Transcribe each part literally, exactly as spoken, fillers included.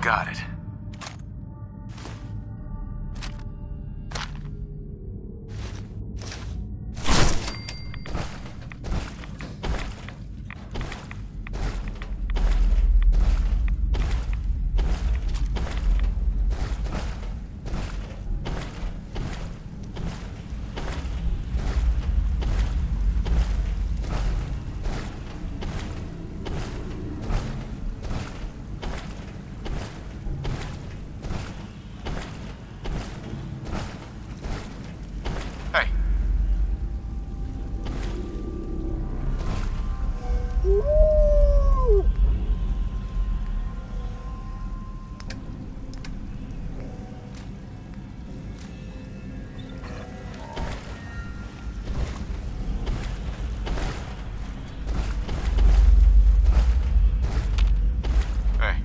Got it. Hey. Hey.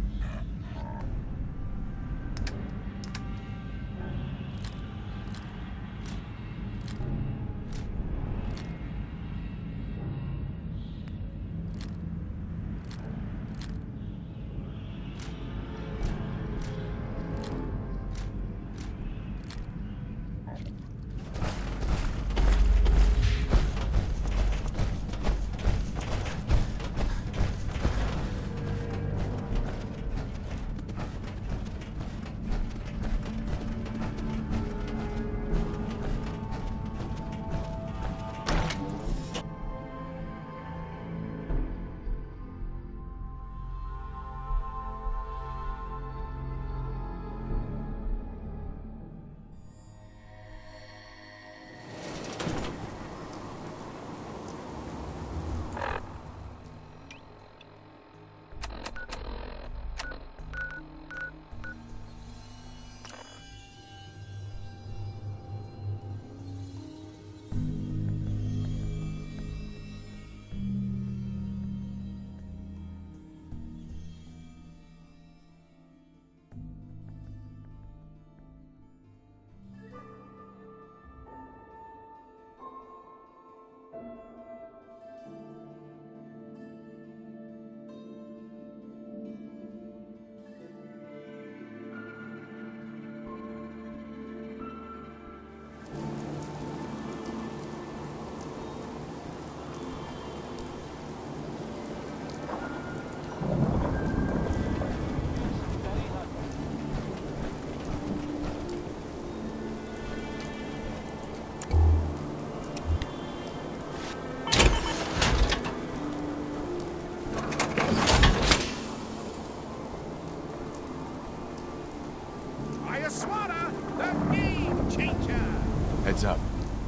Ayaswara, the game changer! Heads up.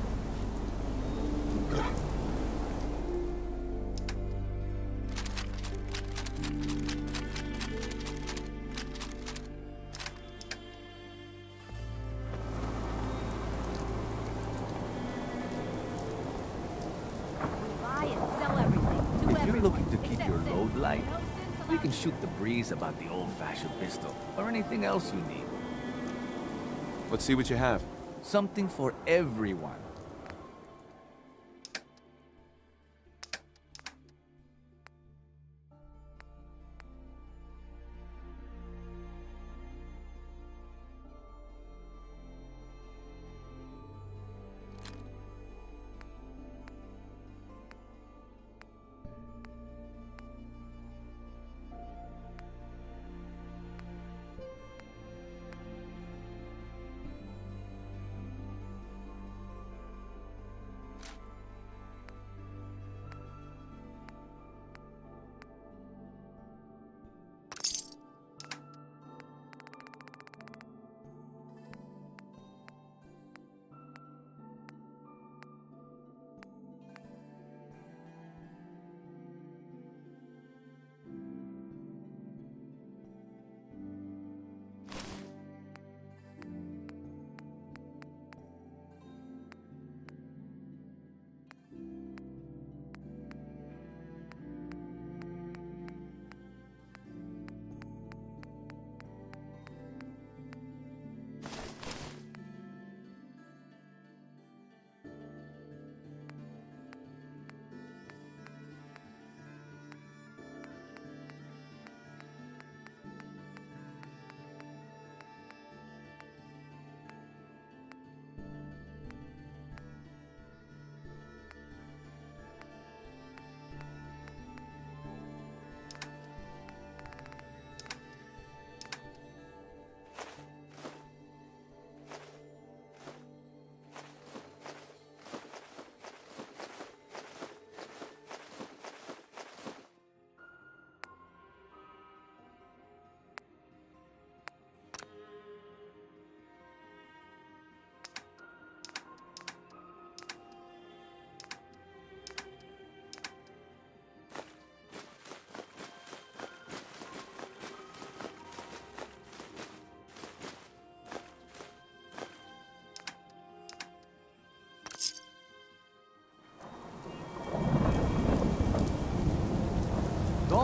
Buy and sell everything. To If you're everyone, looking to keep except your Sid. load light, No Sid's we can allowed. shoot the breeze about the old-fashioned pistol, or anything else you need. Let's see what you have. Something for everyone.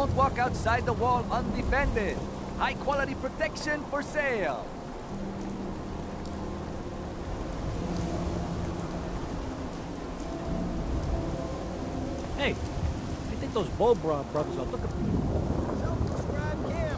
Don't walk outside the wall undefended. High quality protection for sale. Hey, I think those Bulbra brothers are looking for you. Self-described gambler.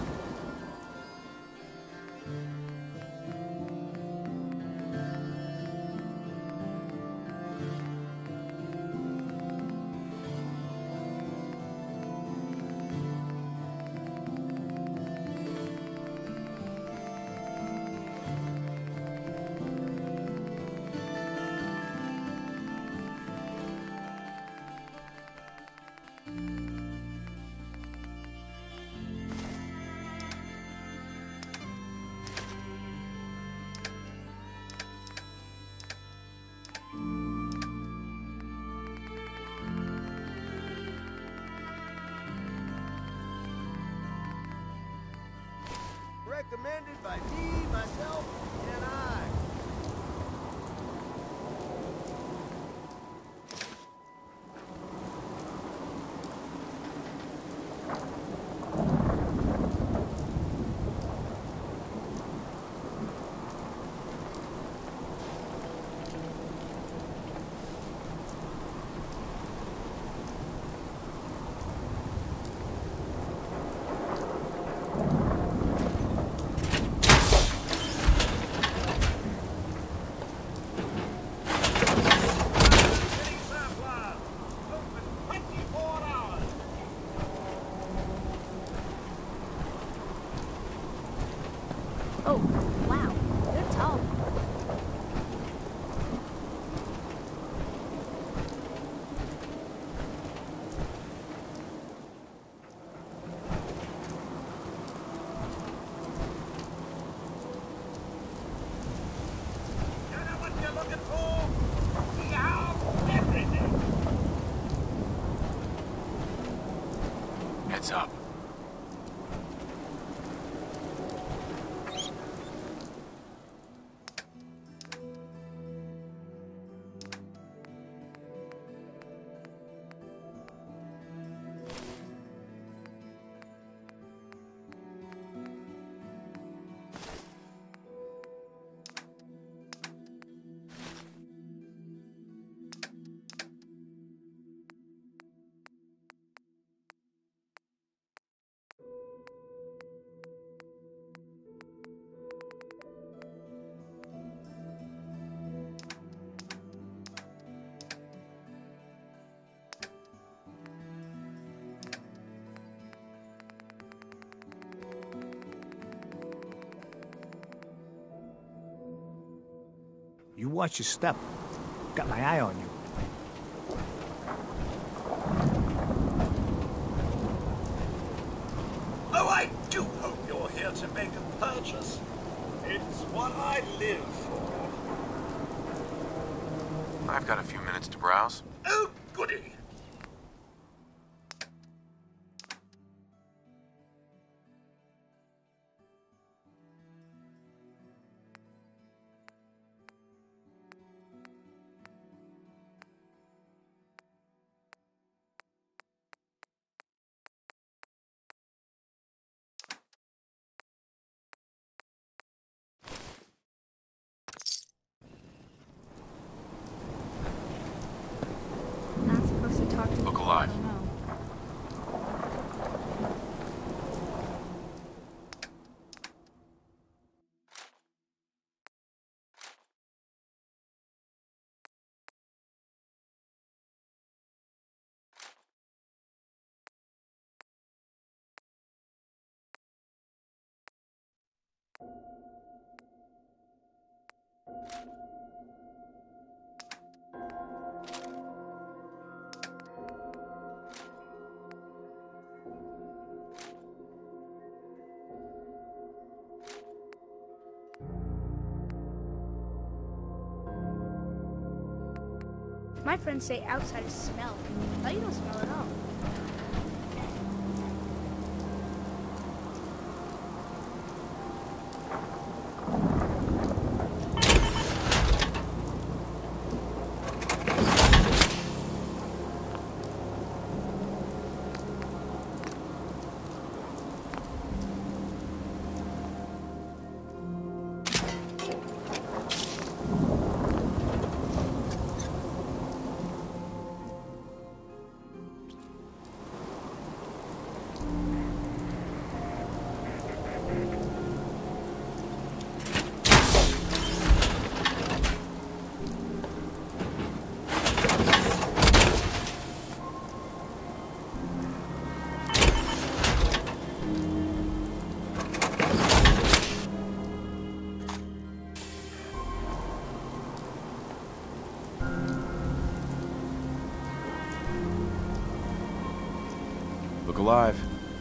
Recommended by me, myself, and I. Oh, wow. They're tall. You know what you're looking for? We have everything. Heads up. You watch your step. Got my eye on you. Oh, I do hope you're here to make a purchase. It's what I live for. I've got a few minutes to browse. Oh, goody. Not supposed to talk to Look people, alive. I don't know. My friends say outsiders smell, but you don't smell at all. look alive.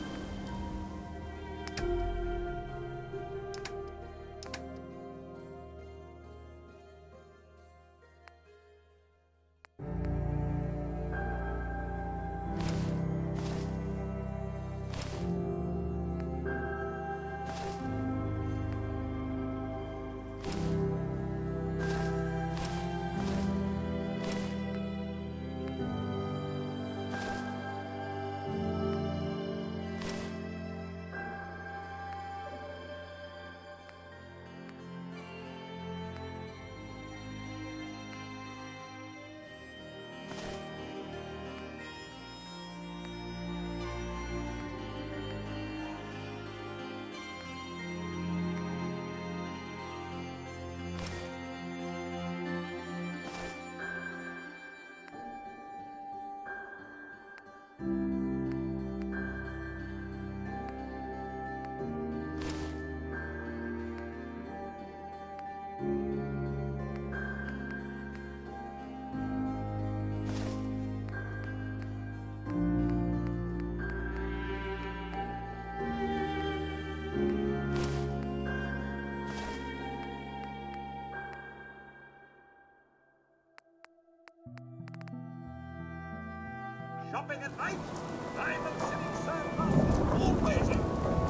Shopping at night? Diamond City Surplus is always open.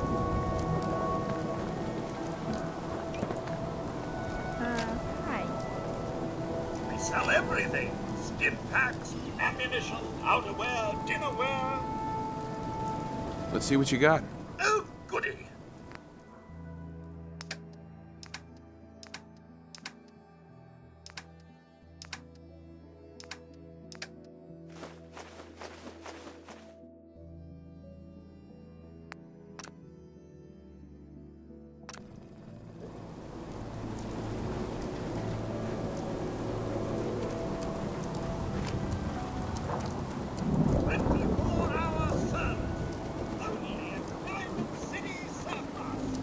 Uh, hi. We sell everything. Stim packs, ammunition, outerwear, dinnerware. Let's see what you got. Oh, goody. twenty-four hour service. Only at Diamond City Surplus.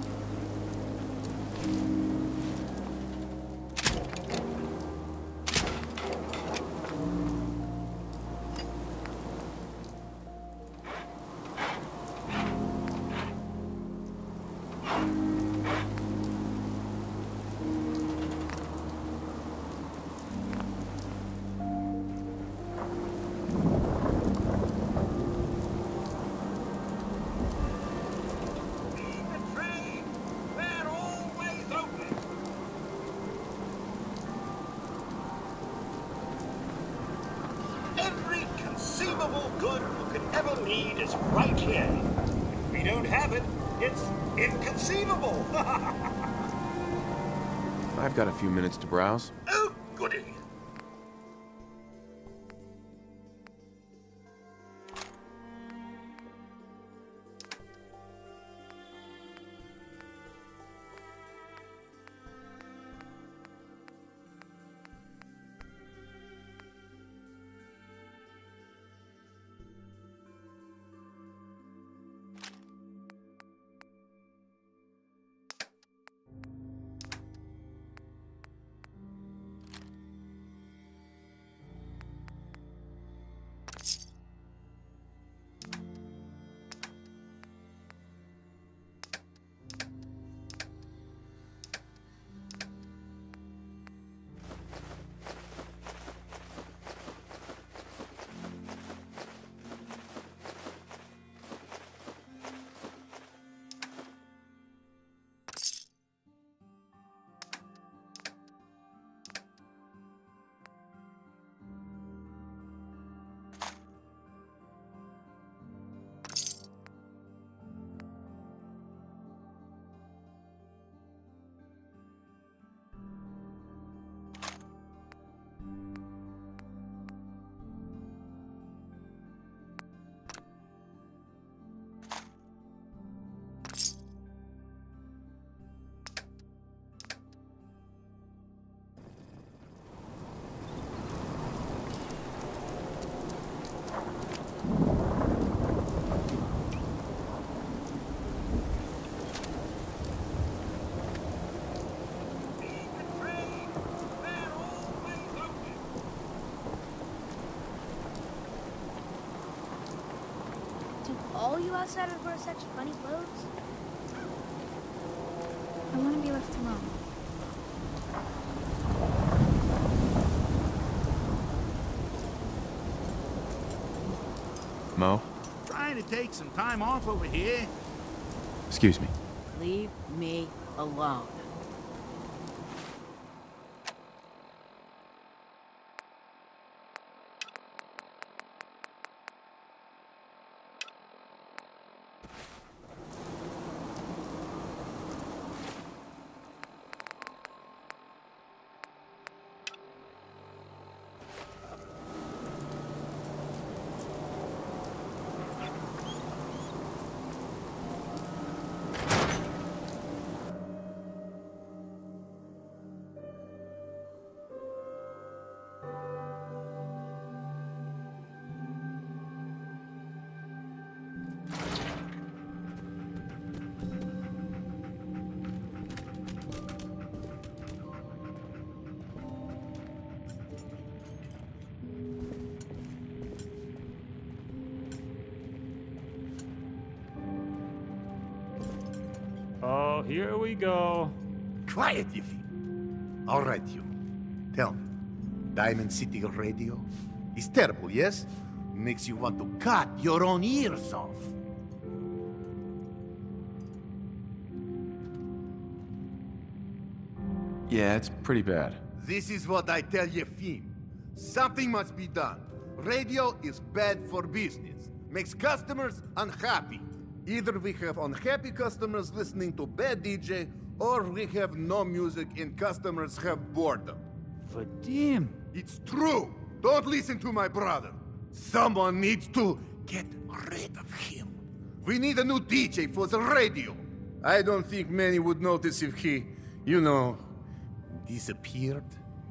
Leave the train. They're always open. Every conceivable good you could ever need is right here. If we don't have it, it's inconceivable. I've got a few minutes to browse. Oh, goody. all you outsiders wear such funny clothes? I want to be left alone. Mo? Trying to take some time off over here. Excuse me. Leave me alone. Oh, here we go. Quiet, Yiffy. All right, you. Tell me, Diamond City Radio is terrible, yes? Makes you want to cut your own ears off. Yeah, it's pretty bad. This is what I tell Yefim. Something must be done. Radio is bad for business. Makes customers unhappy. Either we have unhappy customers listening to bad D J, or we have no music and customers have boredom. Vadim! It's true! Don't listen to my brother. Someone needs to get rid of him. We need a new D J for the radio. I don't think many would notice if he, you know, disappeared.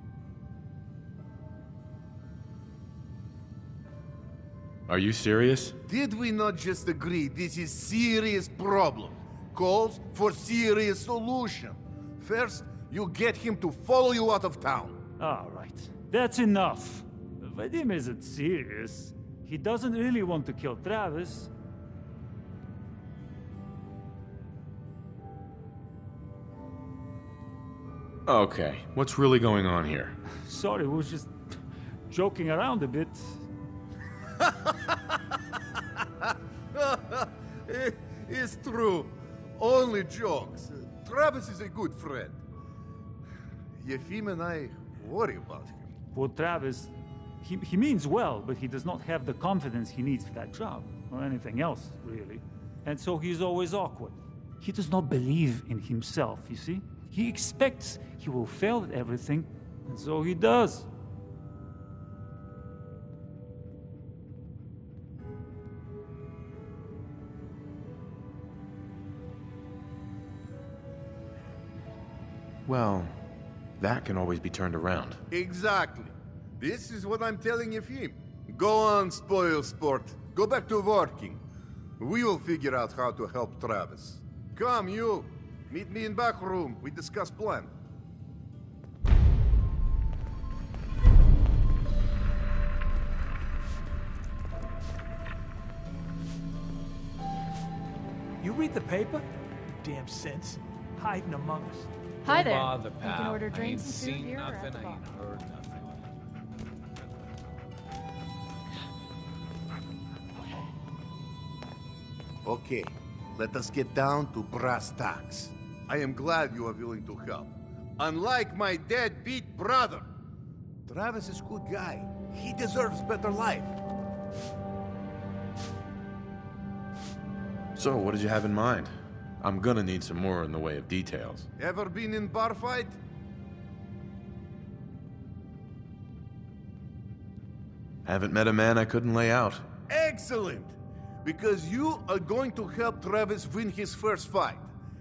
Are you serious? Did we not just agree this is serious problem? Calls for serious solution. First, you get him to follow you out of town. All right, that's enough. Vadim isn't serious. He doesn't really want to kill Travis. Okay, what's really going on here? Sorry, we was just joking around a bit. It's true. Only jokes. Travis is a good friend. Yefim and I worry about him. For Travis, he, he means well, but he does not have the confidence he needs for that job, or anything else, really. And so he's always awkward. He does not believe in himself, you see? He expects he will fail at everything, and so he does. Well, that can always be turned around. Exactly. This is what I'm telling Yefim. Go on, spoil sport. Go back to working. We will figure out how to help Travis. Come, you. Meet me in back room. We discuss plan. You read the paper? Damn sense. Hiding among us. Hi there. Bother, You pal. can order I ain't drinks and food seen here or at nothing, the I bar. ain't heard nothing. Okay, let us get down to brass tacks. I am glad you are willing to help. Unlike my deadbeat brother, Travis is a good guy. He deserves better life. So, what did you have in mind? I'm gonna need some more in the way of details. Ever been in bar fight? Haven't met a man I couldn't lay out. Excellent! Because you are going to help Travis win his first fight.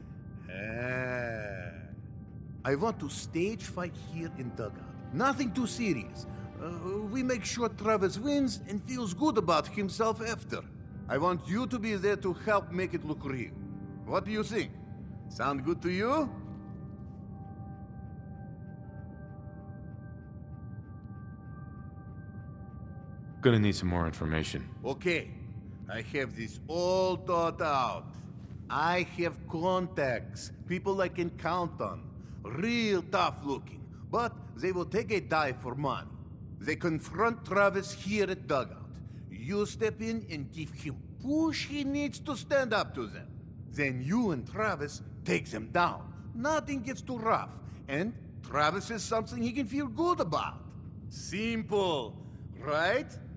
Ah. I want to stage fight here in Dugout. Nothing too serious. Uh, we make sure Travis wins and feels good about himself after. I want you to be there to help make it look real. What do you think? Sound good to you? Gonna need some more information. Okay. I have this all thought out. I have contacts, people I can count on. Real tough looking, but they will take a dive for money. They confront Travis here at Dugout. You step in and give him push he needs to stand up to them. Then you and Travis take them down. Nothing gets too rough, and Travis is something he can feel good about. Simple, right?